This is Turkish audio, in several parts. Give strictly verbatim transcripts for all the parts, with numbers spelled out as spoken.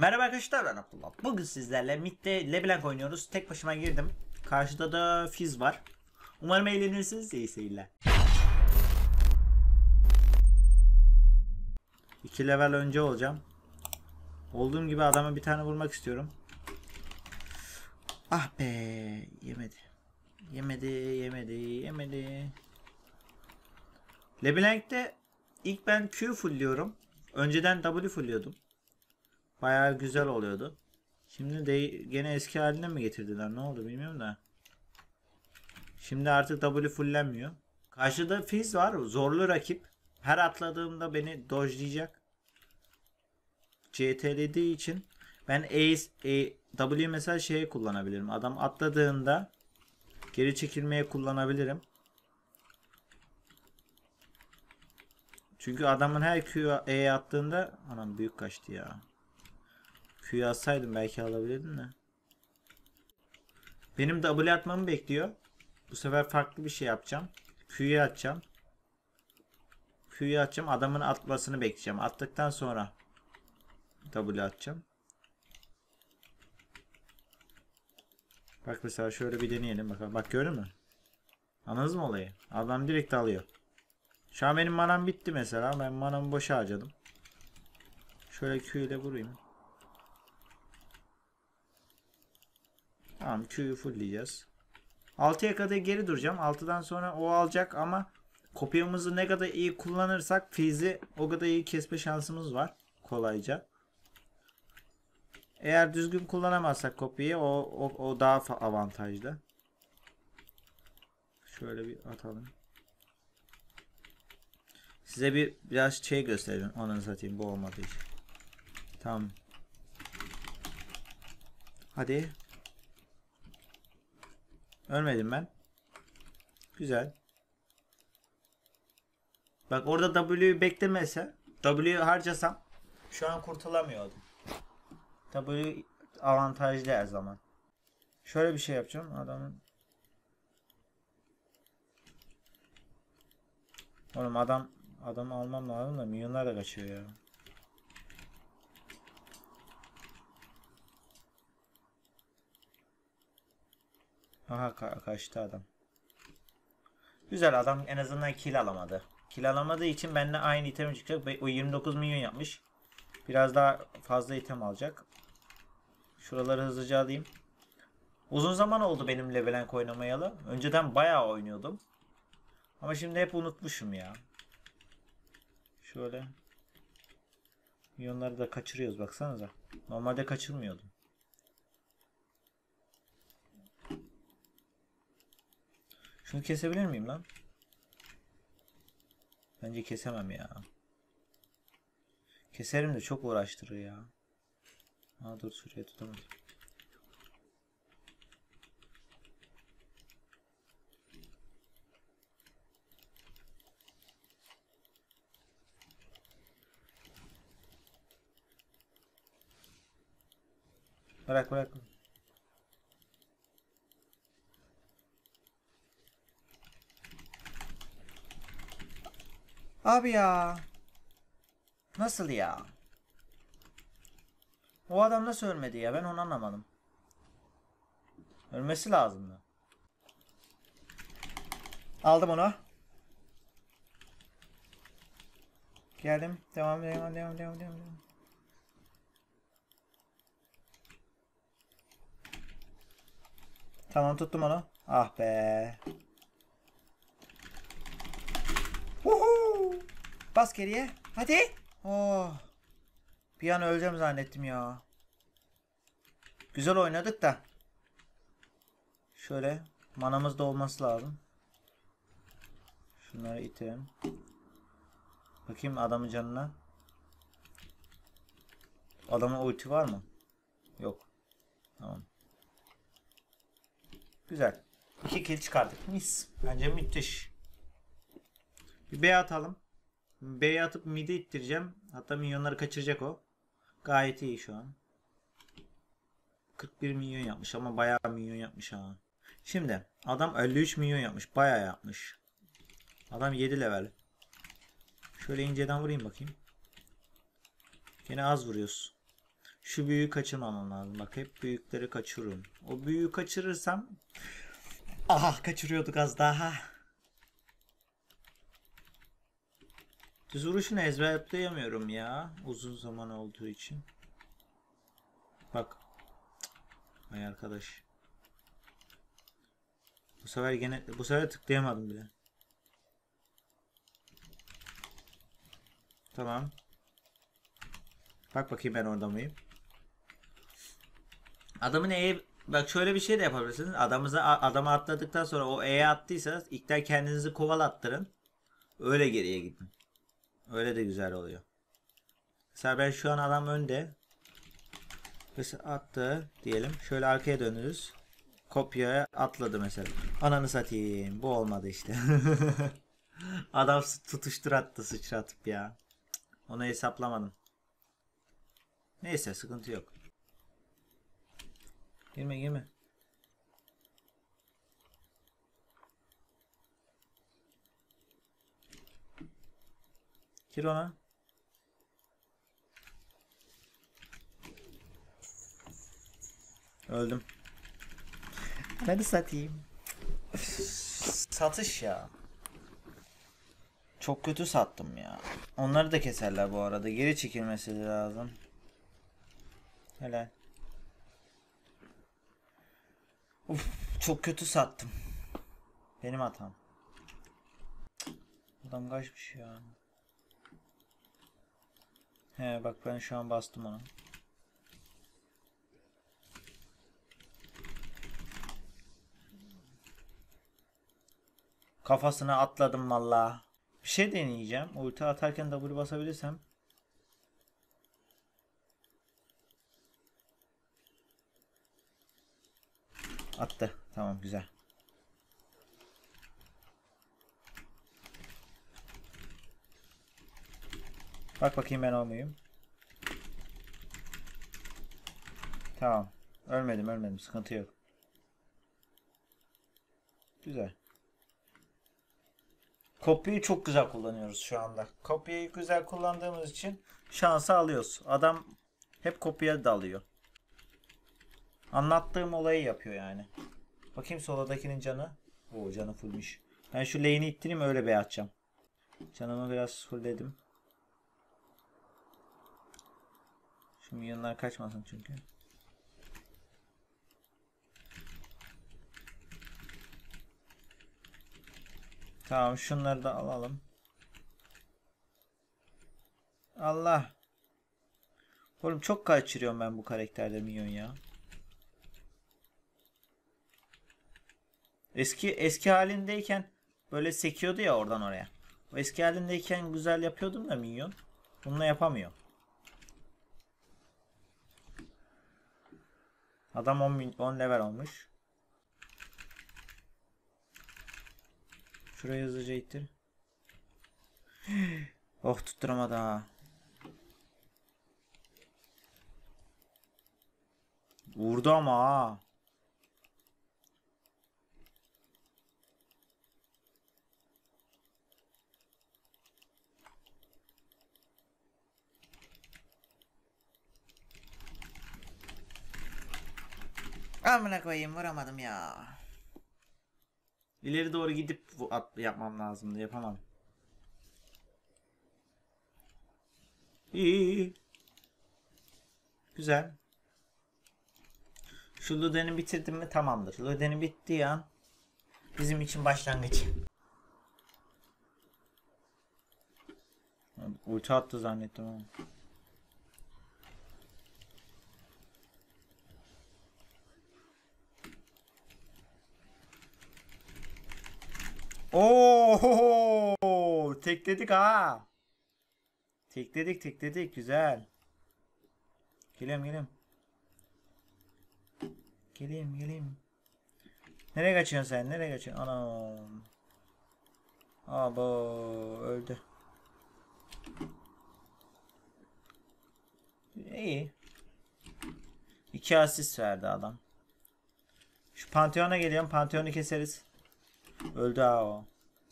Merhaba arkadaşlar, ben Abdullah. Bugün sizlerle Mid'de LeBlanc oynuyoruz. Tek başıma girdim. Karşıda da Fizz var. Umarım eğlenirsiniz. İyi seyirler. iki level önce olacağım. Olduğum gibi adama bir tane vurmak istiyorum. Ah be, yemedi. Yemedi, yemedi, yemedi. LeBlanc'te ilk ben Q fullliyorum. Önceden W fulliyordum. Bayağı güzel oluyordu. Şimdi de gene eski haline mi getirdiler? Ne oldu bilmiyorum da. Şimdi artık W fullenmiyor. Karşıda Fizz var. Zorlu rakip. Her atladığımda beni dodge'layacak. C T'lediği için ben A, A, W mesela şeye kullanabilirim. Adam atladığında geri çekilmeye kullanabilirim. Çünkü adamın her Q'ya E attığında anam büyük kaçtı ya. Q'yu atsaydım belki alabilirdim de. Benim W atmamı bekliyor. Bu sefer farklı bir şey yapacağım. Q'yu atacağım. Q'yu atacağım. Adamın atmasını bekleyeceğim. Attıktan sonra W atacağım. Bak mesela şöyle bir deneyelim bakalım. Bak gördün mü? Anladınız mı olayı? Adam direkt alıyor. Şu an benim manam bitti mesela. Ben manamı boşa harcadım. Şöyle Q ile vurayım. Tamam, Q'yu fullleyeceğiz. altıya kadar geri duracağım. altıdan sonra o alacak ama kopyamızı ne kadar iyi kullanırsak Fizz'i o kadar iyi kesme şansımız var. Kolayca. Eğer düzgün kullanamazsak kopyayı o, o, o daha avantajlı. Şöyle bir atalım. Size bir biraz şey göstereyim. Onu satayım, bu olmadığı için. Tamam. Hadi. Ölmedim ben. Güzel. Bak orada W'yu beklemese, W'yu harcasam şu an kurtulamıyordum. W avantajlı her zaman. Şöyle bir şey yapacağım. Adamın Oğlum adam adamı almam lazım da milyonlar da kaçıyor ya. Aha ka kaçtı adam. Güzel, adam en azından kill alamadı. Kill alamadığı için benimle aynı item çıkacak. O yirmi dokuz milyon yapmış. Biraz daha fazla item alacak. Şuraları hızlıca alayım. Uzun zaman oldu benim LeBlanc oynamayalı. Önceden bayağı oynuyordum. Ama şimdi hep unutmuşum ya. Şöyle. Milyonları da kaçırıyoruz baksanıza. Normalde kaçırmıyordum. Şunu kesebilir miyim lan? Bence kesemem ya. Keserim de çok uğraştırır ya. Aa dur, şuraya tutamadım. Bırak bırak. Abi ya. Nasıl ya? O adam nasıl ölmedi ya? Ben onu anlamadım. Ölmesi lazımdı. Aldım onu. Geldim. Devam devam devam devam devam. Tamam, tuttum onu. Ah be. Woohoo! Bas geriye. Hadi. Oh. Bir an öleceğim zannettim ya. Güzel oynadık da. Şöyle manamız da olması lazım. Şunları itelim. Bakayım adamın canına. Adamın ulti var mı? Yok. Tamam. Güzel. İki kill çıkardık. Mis. Bence müthiş. Bir B atalım. B'ye atıp mid'i ittireceğim. Hatta milyonları kaçıracak o. Gayet iyi şu an. kırk bir milyon yapmış ama bayağı milyon yapmış ha. Şimdi adam elli üç milyon yapmış. Bayağı yapmış. Adam yedi level. Şöyle inceden vurayım bakayım. Yine az vuruyoruz. Şu büyüğü kaçırmamam lazım. Bak hep büyükleri kaçırıyorum. O büyüğü kaçırırsam... Aha kaçırıyorduk az daha. Düz vuruşunu ezberleyemiyorum ya. Uzun zaman olduğu için. Bak. Ay arkadaş. Bu sefer gene bu sefer tıklayamadım bile. Tamam. Bak bakayım ben orada mıyım? Adamın E'ye bak şöyle bir şey de yapabilirsiniz. Adamıza adamı atladıktan sonra o E'ye attıysa ilkten kendinizi kovalattırın. Öyle geriye gidin. Öyle de güzel oluyor. Mesela ben şu an adam önde. Mesela attı diyelim. Şöyle arkaya dönürüz. Kopyaya atladı mesela. Ananı satayım. Bu olmadı işte. Adam tutuştur attı sıçratıp ya. Onu hesaplamadım. Neyse sıkıntı yok. Girme girme. Gir ona. Öldüm. Hadi satayım. Satış ya. Çok kötü sattım ya. Onları da keserler bu arada. Geri çekilmesi lazım. Helal. Uf, çok kötü sattım. Benim hatam. Adam kaçmış ya. He bak ben şu an bastım onu. Kafasına atladım valla. Bir şey deneyeceğim. Ulti atarken W basabilirsem. Attı. Tamam güzel. Bak bakayım ben olmayayım. Tamam. Ölmedim ölmedim. Sıkıntı yok. Güzel. Kopyayı çok güzel kullanıyoruz şu anda. Kopyayı güzel kullandığımız için şansı alıyoruz. Adam hep kopya dalıyor. Anlattığım olayı yapıyor yani. Bakayım soladakinin canı. Oo canı fullmiş. Ben şu lane'i ittireyim öyle bey atacağım. Canımı biraz fullledim. Şu minyonlar kaçmasın çünkü. Tamam şunları da alalım. Allah. Oğlum çok kaçırıyorum ben bu karakterde minyon ya. Eski eski halindeyken böyle sekiyordu ya oradan oraya. O eski halindeyken güzel yapıyordum da minyon. Bununla yapamıyor. Adam on, on level olmuş. Şurayı hızlıca ittir. Oh tutturamadı ha. Vurdu ama ha. Amına koyayım vuramadım ya. İleri doğru gidip at yapmam lazımdı. Yapamam. İyi, iyi, iyi. Güzel. Şu Luden'i bitirdim mi tamamdır. Luden'i bittiği an bizim için başlangıç. Ulti attı zannettim ama. Oo, tekledik ha. Tekledik tekledik güzel. Geliyorum geliyorum. Geleyim geleyim. Nereye kaçıyorsun sen? Nereye kaçıyorsun? Anam. Abo öldü. İyi. İki asist verdi adam. Şu Pantheon'a geliyorum. Pantheon'u keseriz. Öldü ha o.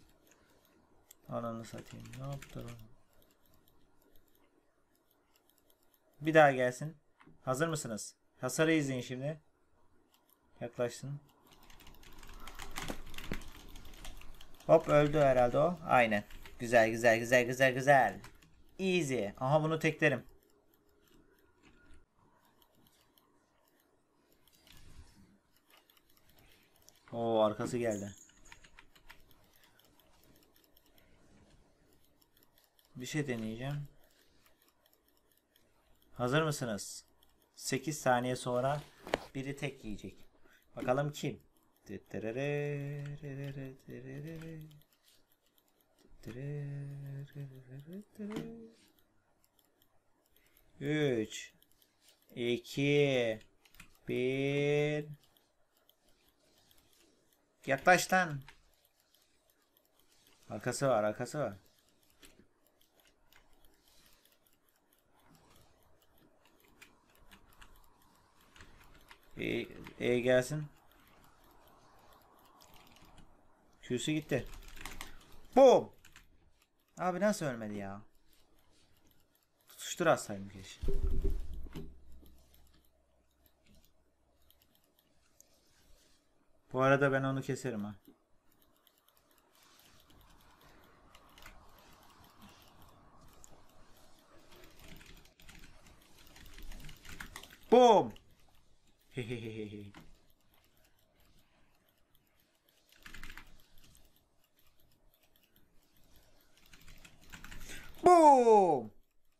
Ananı satayım. Ne yaptı lan? Bir daha gelsin. Hazır mısınız? Hasarı izleyin şimdi. Yaklaşsın. Hop öldü herhalde o. Aynen. Güzel güzel güzel güzel güzel. Easy. Aha bunu teklerim. Oo arkası geldi. Bir şey deneyeceğim. Hazır mısınız? sekiz saniye sonra biri tek yiyecek. Bakalım kim? üç iki bir Yaklaş lan. Arkası var, arkası var. E, e gelsin. Q'su gitti. Boom. Abi nasıl ölmedi ya? Tutuştur atsaydım keşke. Bu arada ben onu keserim ha. Boom. Hehehehe. Boom.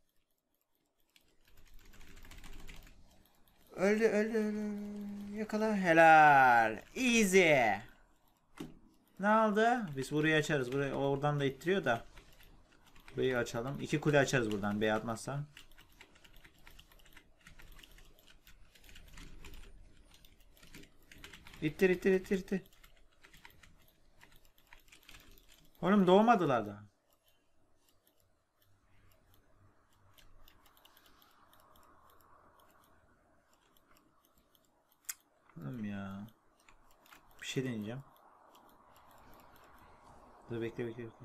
Öldü öldü öldü. Yakala. Helal. Easy. Ne aldı? Biz burayı açarız. Burayı oradan da ittiriyor da. Burayı açalım. İki kule açarız buradan. Bey atmazsan. İttir ittir ittir ittir. Oğlum doğmadılar da. Oğlum ya. Bir şey deneyeceğim. Dur bekle bekle bekle.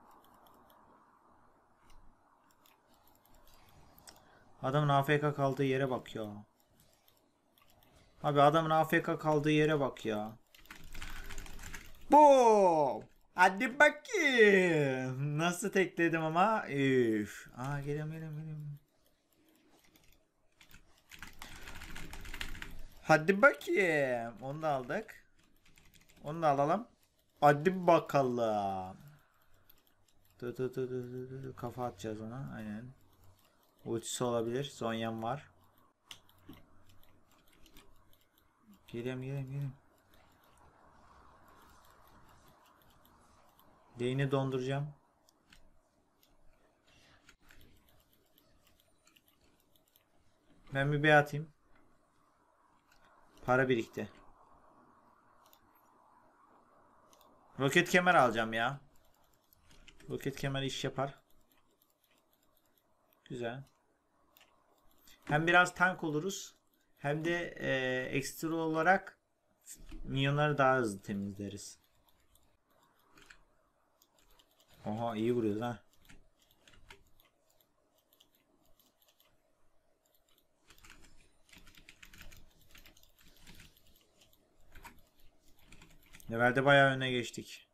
Adamın A F K kaldığı yere bak ya. Abi adamın A F K kaldığı yere bak ya. Boom. Hadi bakayım. Nasıl tekledim ama. Üf. Aa geliyorum geliyorum geliyorum. Hadi bakayım. Onu da aldık. Onu da alalım. Hadi bakalım. Dur dur dur dur dur. Kafa atacağız ona. Aynen. Ultisi olabilir. Zonya'm var. Geliyorum geliyorum geliyorum. Lane'i donduracağım. Ben bir bey atayım. Para birikti. Roket kemer alacağım ya. Roket kemer iş yapar. Güzel. Hem biraz tank oluruz. Hem de e, ekstra olarak minyonları daha hızlı temizleriz. Oha iyi vuruyoruz ha. Levelde bayağı öne geçtik.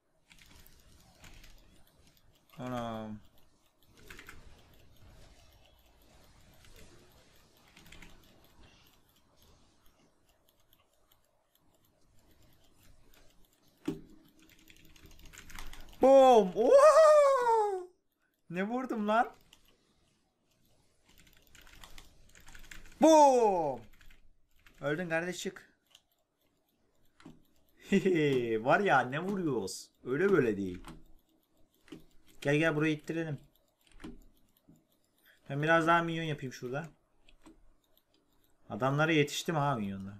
Anam. Boom! Oha! Ne vurdum lan? Boom! Öldün kardeş çık. Var ya ne vuruyoruz? Öyle böyle değil. Gel gel burayı ittirelim. Ben biraz daha minyon yapayım şurada. Adamlara yetiştim ha minyonla.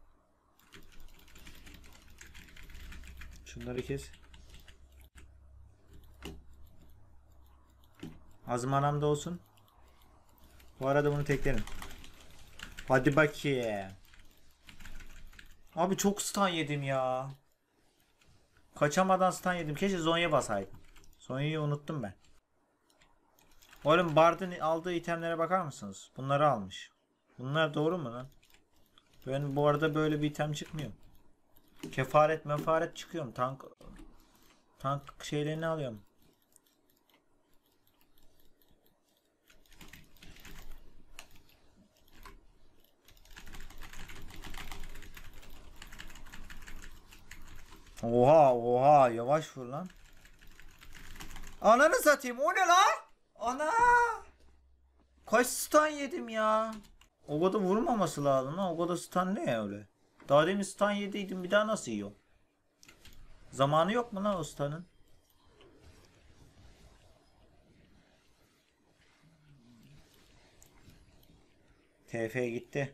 Şunları kes. Az manam da olsun. Bu arada bunu teklerim. Hadi bakayım. Abi çok stun yedim ya. Kaçamadan stun yedim. Keşke Zonya basaydım. Zonya'yı unuttum ben. Oğlum Bard'ın aldığı itemlere bakar mısınız? Bunları almış. Bunlar doğru mu lan? Ben bu arada böyle bir item çıkmıyor. Kefaret mefaret çıkıyorum. Tank tank şeylerini alıyorum. Oha oha yavaş vur lan. Ananı satayım o ne lan? Ana! Kaç stun yedim ya? O kadar vurmaması lazım lan. O kadar stun ne ya öyle? Daha demin stun yediydim bir daha nasıl yiyor? Zamanı yok mu lan o stun'ın? T F gitti.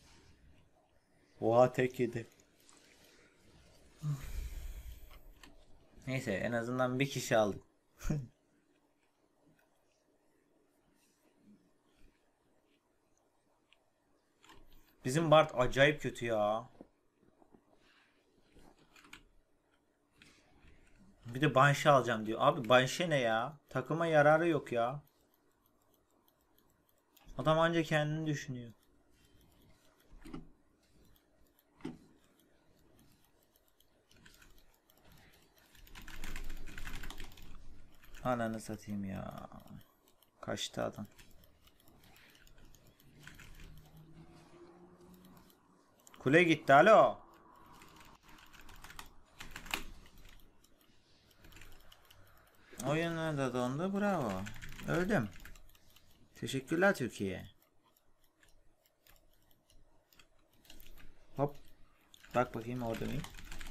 Oha tek yedi. Neyse en azından bir kişi aldık. Bizim Bart acayip kötü ya. Bir de Banshee alacağım diyor. Abi Banshee ne ya? Takıma yararı yok ya. Adam anca kendini düşünüyor. Ananı satayım ya. Kaçtı adam. Kule gitti alo. Oyunlar da dondu bravo. Öldüm. Teşekkürler Türkiye. Hop. Bak bakayım orada mıyım?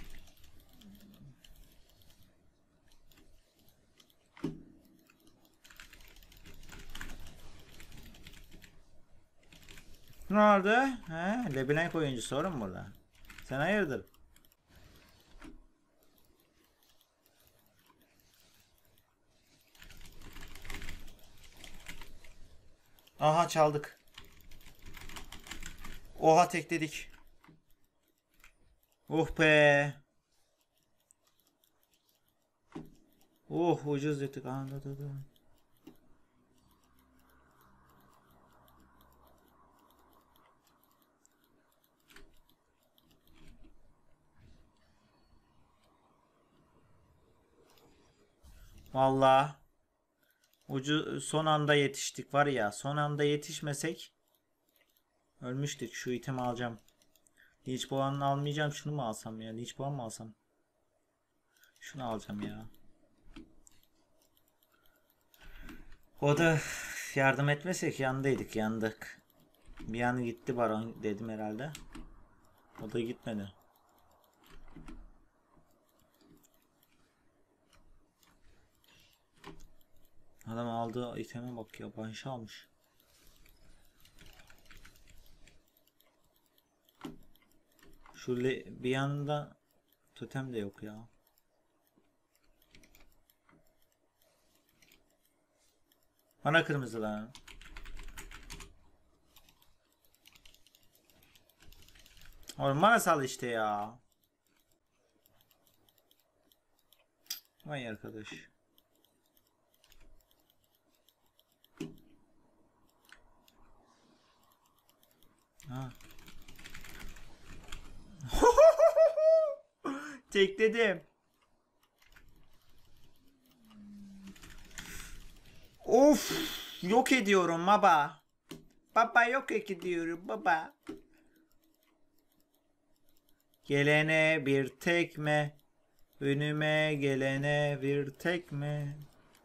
Ne oldu? He, Leblanc oyuncu sorun burada. Sen hayırdır? Aha çaldık. Oha tekledik. Oh be. Oh ucuz ettik. Anladım. Vallahi ucu son anda yetiştik var ya. Son anda yetişmesek ölmüştük. Şu itemi alacağım. Leech Boğan'ı almayacağım. Şunu mu alsam ya? Leech Boğan mı alsam? Şunu alacağım ya. O da yardım etmesek yandaydık. Yandık. Bir yanı gitti baron dedim herhalde. O da gitmedi. Adam aldığı iteme bak ya. Banshee almış. Şu bir yanında totem de yok ya. Bana kırmızı lan. Oğlum bana sal işte ya. Vay arkadaş. Ha. Tekledim. Of, yok ediyorum baba. Baba yok ediyorum baba. Gelene bir tekme, önüme gelene bir tekme.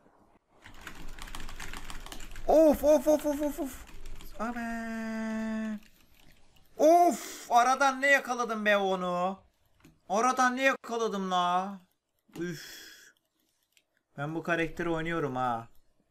Of of of of of of. Abi. Of, aradan ne yakaladım be onu? Aradan ne yakaladım la? Üf. Ben bu karakteri oynuyorum ha.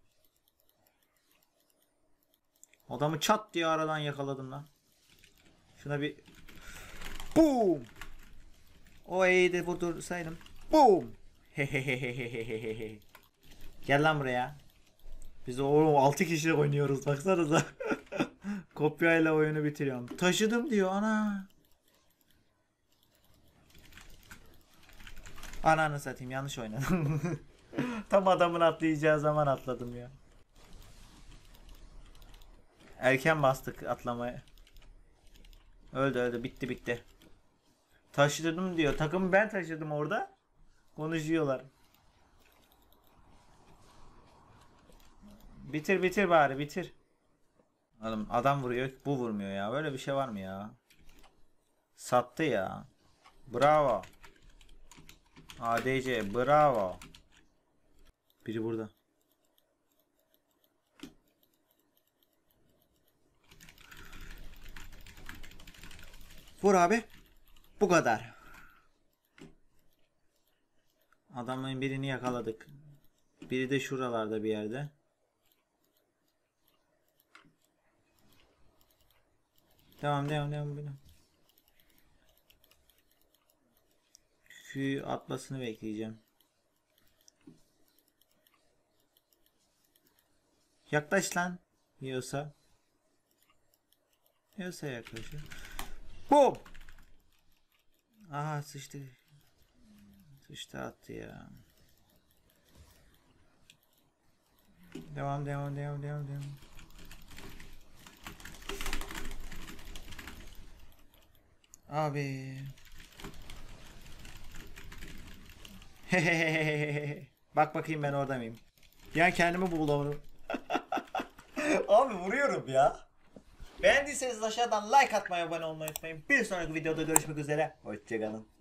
Adamı çat diye aradan yakaladım lan. Şuna bir boom. O E'yi de vurdursaydım. Boom. Hehehehehehehe. Gel lan buraya. Biz o altı kişi oynuyoruz baksanıza. Kopyayla oyunu bitiriyorum. Taşıdım diyor ana. Ananı satayım yanlış oynadım. Tam adamın atlayacağı zaman atladım ya. Erken bastık atlamaya. Öldü öldü, bitti bitti. Taşıdım diyor. Takımı ben taşıdım orada. Konuşuyorlar. Bitir bitir bari bitir. Oğlum adam vuruyor, bu vurmuyor ya. Böyle bir şey var mı ya? Sattı ya. Bravo. A D C bravo. Biri burada. Vur abi. Bu kadar. Adamın birini yakaladık. Biri de şuralarda bir yerde. Devam devam devam. devam. Q atmasını bekleyeceğim. Yaklaş lan. Yiyorsa. Yiyorsa yaklaşır. Boom. Aha sıçtı. Sıçtı attı ya. Devam devam devam devam devam. Abi. Bak bakayım ben orada mıyım? Yani kendimi bulamadım. Abi vuruyorum ya. Beğendiyseniz aşağıdan like atmayı, abone olmayı unutmayın. Bir sonraki videoda görüşmek üzere. Hoşçakalın.